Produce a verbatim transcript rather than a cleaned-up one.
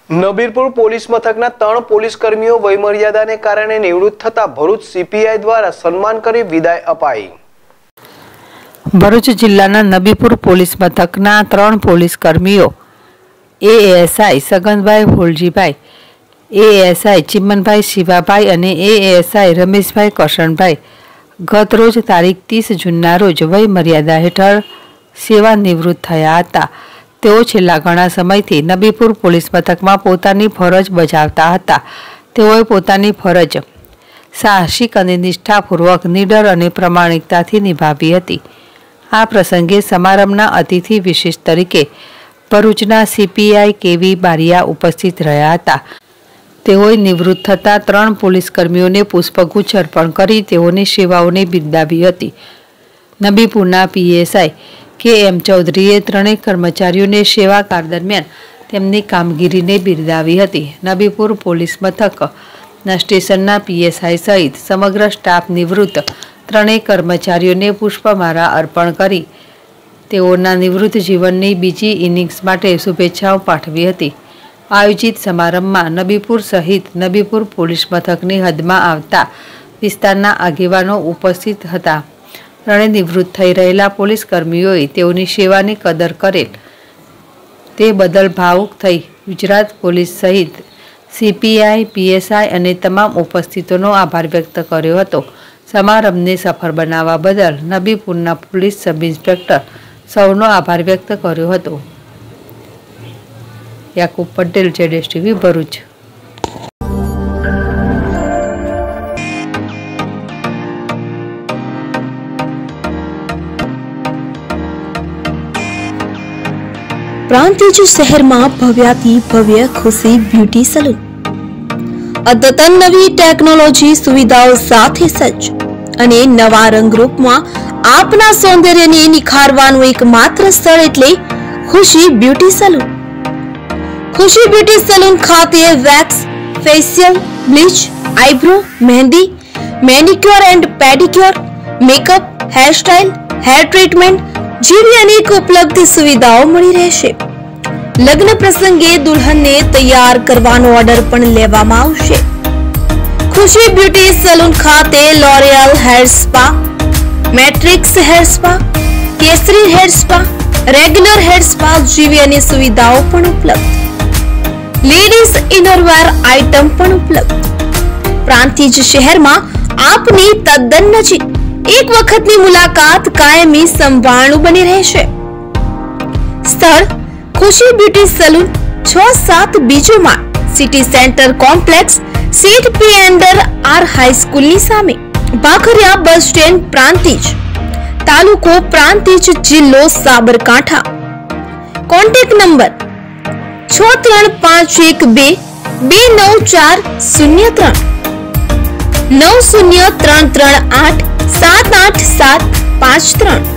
નબીરપુર police મથકના ત્રણ police કર્મીઓ વયમર્યાદાને કારણે નિવૃત્ત થતા ભરૂચ સીપીઆઈ દ્વારા સન્માન કરી વિદાય અપાઈ। ભરૂચ જિલ્લાના નબીપુર પોલીસ મથકના ત્રણ પોલીસ કર્મીઓ એએસઆઈ સગનભાઈ હોલજીભાઈ, એએસઆઈ ચિમનભાઈ શિવાભાઈ અને એએસઆઈ રમેશભાઈ કરશનભાઈ ગત રોજ તારીખ ત્રીસ જૂનના રોજ વયમર્યાદા હેઠળ સેવા નિવૃત્ત થયા હતા। તેઓ છેલ્લા ઘણા સમયથી નબીપુર પોલીસ મથકમાં પોતાની ફરજ બજાવતા હતા। તેઓએ પોતાની ફરજ સાહસિક અને નિષ્ઠાપૂર્વક, નીડર અને પ્રમાણિકતાથી નિભાવી હતી। આ પ્રસંગે સમારંભના અતિથિ વિશેષ તરીકે ભરૂચના સીપીઆઈ કેવી બારિયા ઉપસ્થિત રહ્યા હતા। તેઓએ નિવૃત્ત થતા ત્રણ પોલીસ કર્મીઓને પુષ્પગુચ્છ અર્પણ કરી તેઓની સેવાઓને બિરદાવી હતી। નબીપુરના પીએસઆઈ કે એમ ચૌધરીએ ત્રણેય કર્મચારીઓને સેવાકાળ દરમિયાન તેમની કામગીરીને બિરદાવી હતી। નબીપુર પોલીસ મથકના સ્ટેશનના પીએસઆઈ સહિત સમગ્ર સ્ટાફ નિવૃત્ત ત્રણેય કર્મચારીઓને પુષ્પમાળા અર્પણ કરી તેઓના નિવૃત્ત જીવનની બીજી ઇનિંગ્સ માટે શુભેચ્છાઓ પાઠવી હતી। આયોજિત સમારંભમાં નબીપુર સહિત નબીપુર પોલીસ મથકની હદમાં આવતા વિસ્તારના આગેવાનો ઉપસ્થિત હતા। ત્રણે નિવૃત્ત થઈ રહેલા પોલીસ કર્મીઓએ તેઓની સેવાની કદર કરેલ તે બદલ ભાવુક થઈ ગુજરાત પોલીસ સહિત સીપીઆઈ, પીએસઆઈ અને તમામ ઉપસ્થિતોનો આભાર વ્યક્ત કર્યો હતો। સમારંભને સફળ બનાવવા બદલ નબીપુરના પોલીસ સબ ઇન્સ્પેક્ટર સૌનો આભાર વ્યક્ત કર્યો હતો। યાકુબ પટેલ, જેડેશ ટીવી, ભરૂચ। પ્રાંતિજ શહેરમાં ભવ્યાથી ભવ્ય ખુશી બ્યુટી સલૂન અદ્યતન નવી ટેકનોલોજી સુવિધાઓ સાથે સજ્જ અને નવા રંગરૂપમાં આપના સૌંદર્યને નિખારવાનું એકમાત્ર સ્થળ એટલે Khushi beauty salon. Khushi beauty salon ખાતે wax, facial, bleach, eyebrow, mehndi, manicure and pedicure, makeup, hairstyle, hair treatment જેવી અનેક ઉપલબ્ધ સુવિધાઓ મળી રહેશે। લગ્ન પ્રસંગે દુલ્હનને તૈયાર કરવાનો ઓર્ડર પણ લેવામાં આવશે। ખુશી બ્યુટી સલૂન ખાતે L'Oréal hair spa, matrix hair spa, Kesari hair spa, regular hair spa જેવી અનેક સુવિધાઓ પણ ઉપલબ્ધ। લેડીઝ ઇનરવેર આઇટમ પણ ઉપલબ્ધ। પ્રાંતિજ શહેરમાં આપની તદ્દન નજીક એક વખતની મુલાકાત કાયમી સંભાળનું બની રહેશે। સ્થળ ખુશી બ્યુટી સલૂન, છ સાત બીજો માળ, સિટી સેન્ટર કોમ્પ્લેક્સ, સીટ પી અંડર આર હાઈસ્કૂલની સામે, ભાખરિયા બસ સ્ટેન્ડ, પ્રાંતિજ, તાલુકો પ્રાંતિજ, જિલ્લો સાબરકાંઠા। કોન્ટેક્ટ નંબર છ ત્રણ પાંચ એક બે બે નવ ચાર શૂન્ય ત્રણ નવ શૂન્ય ત્રણ ત્રણ આઠ સાત આઠ સાત પાંચ ત્રણ।